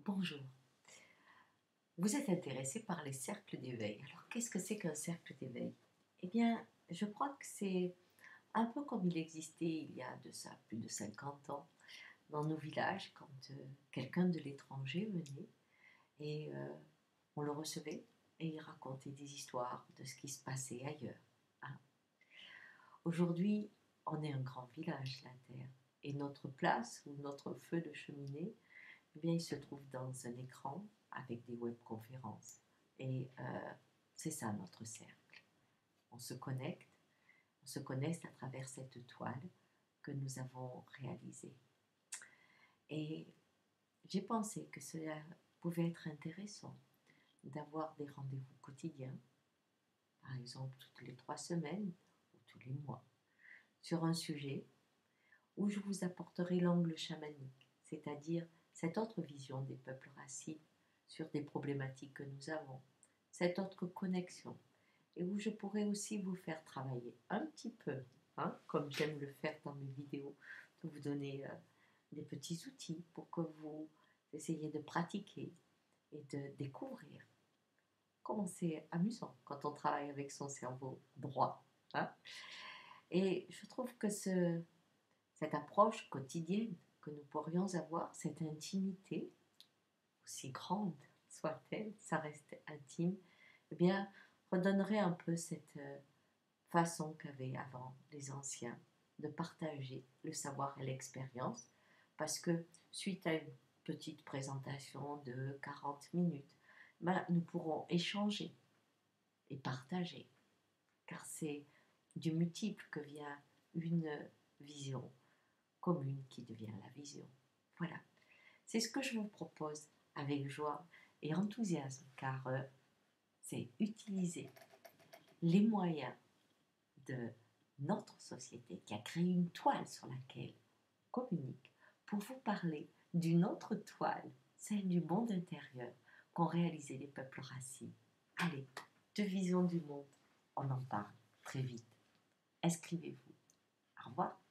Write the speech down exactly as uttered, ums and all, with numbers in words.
Bonjour. Vous êtes intéressé par les cercles d'éveil. Alors, qu'est-ce que c'est qu'un cercle d'éveil? Eh bien, je crois que c'est un peu comme il existait il y a de ça plus de cinquante ans dans nos villages, quand euh, quelqu'un de l'étranger venait et euh, on le recevait et il racontait des histoires de ce qui se passait ailleurs. Hein. Aujourd'hui, on est un grand village, la Terre, et notre place ou notre feu de cheminée, eh bien, il se trouve dans un écran avec des webconférences. Et euh, c'est ça notre cercle. On se connecte, on se connecte à travers cette toile que nous avons réalisée. Et j'ai pensé que cela pouvait être intéressant d'avoir des rendez-vous quotidiens, par exemple toutes les trois semaines ou tous les mois, sur un sujet où je vous apporterai l'angle chamanique, c'est-à-dire cette autre vision des peuples racines sur des problématiques que nous avons, cette autre connexion, et où je pourrais aussi vous faire travailler un petit peu, hein, comme j'aime le faire dans mes vidéos, de vous donner euh, des petits outils pour que vous essayiez de pratiquer et de découvrir comment c'est amusant quand on travaille avec son cerveau droit. Hein. Et je trouve que ce, cette approche quotidienne que nous pourrions avoir, cette intimité, aussi grande soit-elle, ça reste intime, eh bien, redonnerait un peu cette euh, façon qu'avaient avant les anciens de partager le savoir et l'expérience, parce que suite à une petite présentation de quarante minutes, ben, nous pourrons échanger et partager, car c'est du multiple que vient une vision commune qui devient la vision. Voilà, c'est ce que je vous propose avec joie et enthousiasme, car euh, c'est utiliser les moyens de notre société qui a créé une toile sur laquelle on communique pour vous parler d'une autre toile, celle du monde intérieur qu'ont réalisé les peuples racines. Allez, de vision du monde, on en parle très vite. Inscrivez-vous. Au revoir.